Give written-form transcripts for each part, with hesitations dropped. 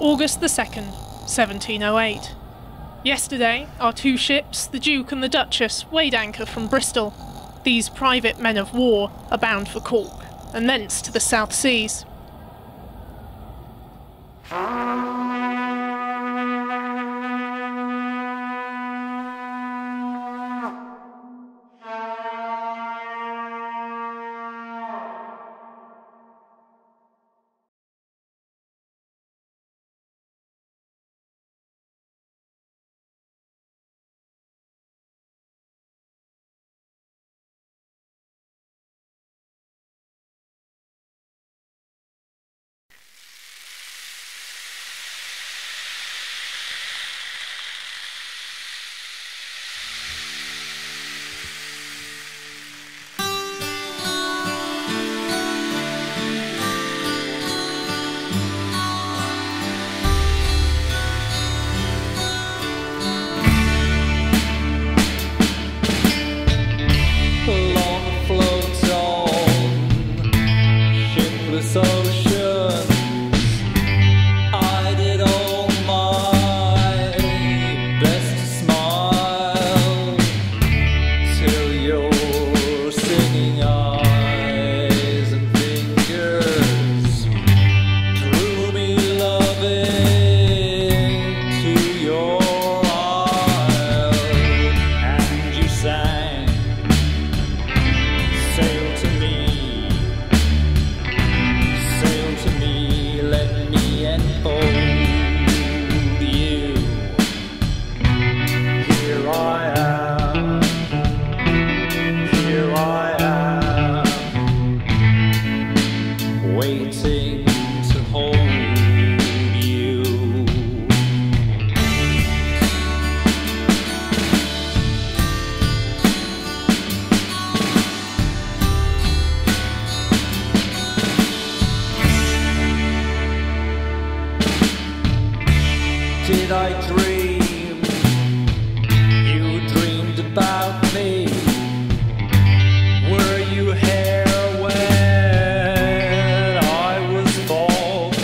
August the 2nd, 1708. Yesterday, our two ships, the Duke and the Duchess, weighed anchor from Bristol. These private men of war are bound for Cork, and thence to the South Seas. Did I dream you dreamed about me? Were you here when I was born?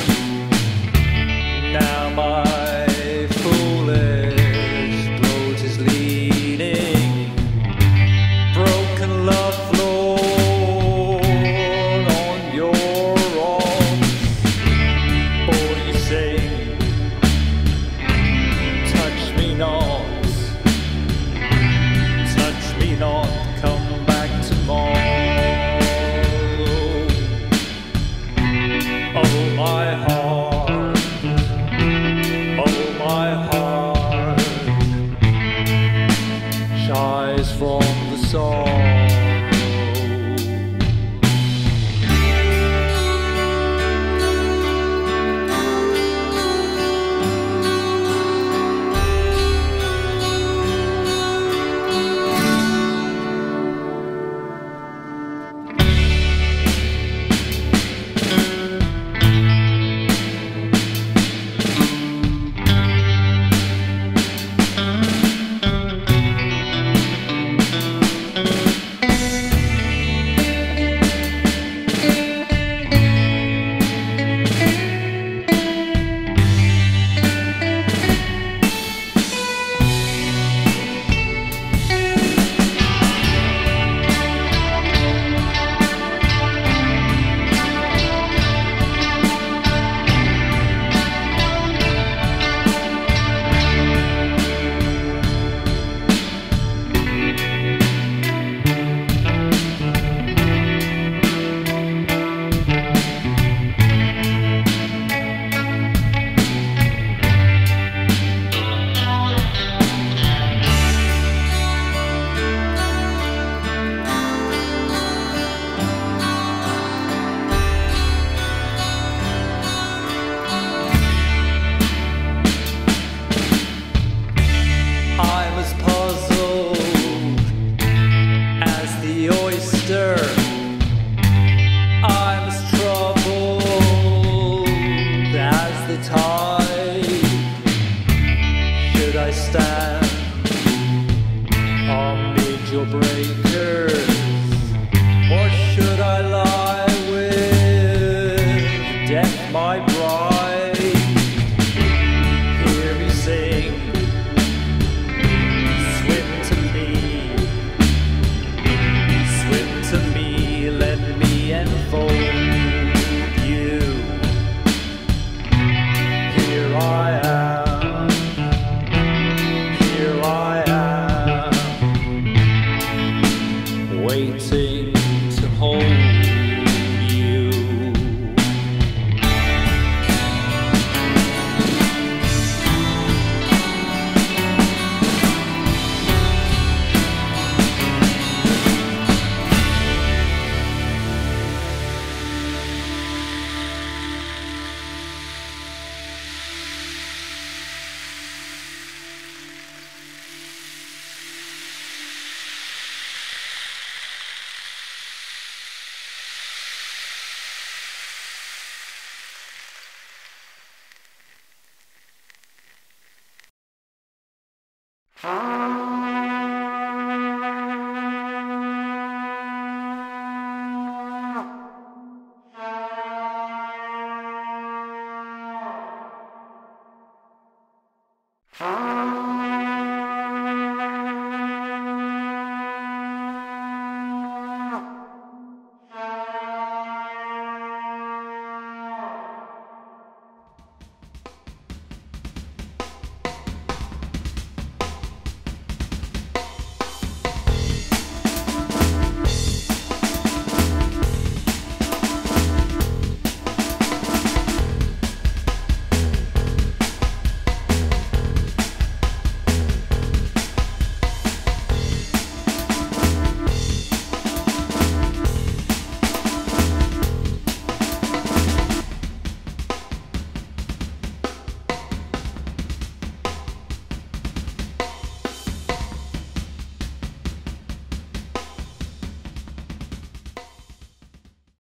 Now my foolish boat is leading, broken love flowed on your arms. Oh, you say, touch me not, come back tomorrow. Oh my heart, shies from the soul.